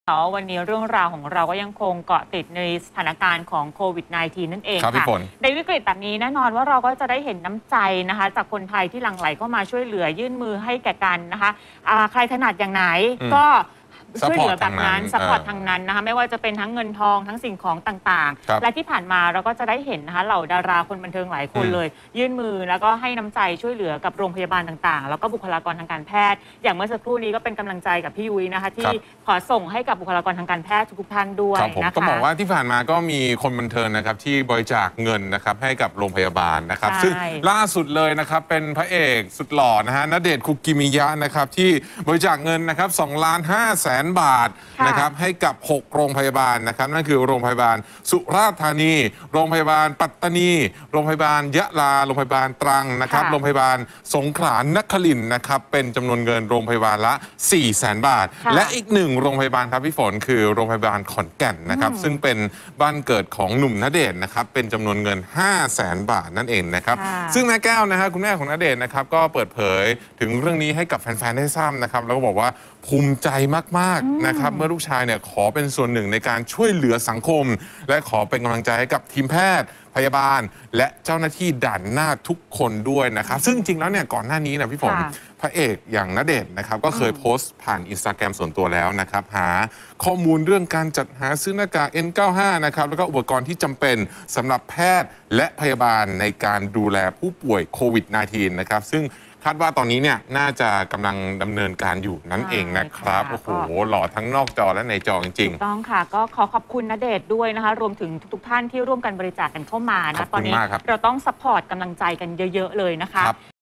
วันนี้เรื่องราวของเราก็ยังคงเกาะติดในสถานการณ์ของโควิด -19 นั่นเองค่ะในวิกฤตแบบนี้แน่นอนว่าเราก็จะได้เห็นน้ำใจนะคะจากคนไทยที่หลั่งไหลเข้ามาช่วยเหลือยื่นมือให้แก่กันนะคะใครถนัดอย่างไหนก็ช่วยเหลือแบบนั้นซัพพอร์ตทางนั้นนะคะไม่ว่าจะเป็นทั้งเงินทองทั้งสิ่งของต่างๆและที่ผ่านมาเราก็จะได้เห็นนะคะเหล่าดาราคนบันเทิงหลายคนเลยยื่นมือแล้วก็ให้น้ำใจช่วยเหลือกับโรงพยาบาลต่างๆแล้วก็บุคลากรทางการแพทย์อย่างเมื่อสักครู่นี้ก็เป็นกำลังใจกับพี่ยุ้ยนะคะที่ขอส่งให้กับบุคลากรทางการแพทย์ทุกท่านด้วยนะคะต้องบอกว่าที่ผ่านมาก็มีคนบันเทิงนะครับที่บริจาคเงินนะครับให้กับโรงพยาบาลนะครับซึ่งล่าสุดเลยนะครับเป็นพระเอกสุดหล่อนะฮะณเดชน์ คุกิมิยะนะครับที่บริจาคเงินนะครับ2,500,000 บาทนะครับให้กับ6โรงพยาบาลนะครับนั่นคือโรงพยาบาลสุราษฎร์ธานีโรงพยาบาลปัตตานีโรงพยาบาลยะลาโรงพยาบาลตรังนะครับโรงพยาบาลสงขลานครินทร์นะครับเป็นจำนวนเงินโรงพยาบาลละ400,000 บาทและอีก1โรงพยาบาลครับพี่ฝนคือโรงพยาบาลขอนแก่นนะครับซึ่งเป็นบ้านเกิดของหนุ่มณเดชน์นะครับเป็นจำนวนเงิน500,000 บาทนั่นเองนะครับซึ่งแม่แก้วนะฮะคุณแม่ของณเดชน์นะครับก็เปิดเผยถึงเรื่องนี้ให้กับแฟนๆได้ทราบนะครับแล้วก็บอกว่าภูมิใจมากๆนะครับเมื่อลูกชายเนี่ยขอเป็นส่วนหนึ่งในการช่วยเหลือสังคมและขอเป็นกำลังใจให้กับทีมแพทย์พยาบาลและเจ้าหน้าที่ด่านหน้าทุกคนด้วยนะครับซึ่งจริงแล้วเนี่ยก่อนหน้านี้นะพี่ฝนพระเอกอย่างณเดชน์นะครับก็เคยโพสต์ผ่านInstagramส่วนตัวแล้วนะครับหาข้อมูลเรื่องการจัดหาซื้อหน้ากาก N95 นะครับแล้วก็อุปกรณ์ที่จำเป็นสำหรับแพทย์และพยาบาลในการดูแลผู้ป่วยโควิด -19 นะครับซึ่งคาดว่าตอนนี้เนี่ยน่าจะกำลังดำเนินการอยู่นั่นเองนะครับโอ้โหหล่อทั้งนอกจอและในจอจริงๆต้องค่ะก็ขอบคุณณเดชน์ด้วยนะคะรวมถึงทุกท่านที่ร่วมกันบริจาคกันเข้ามานะตอนนี้เราต้องซัพพอร์ตกำลังใจกันเยอะๆเลยนะคะ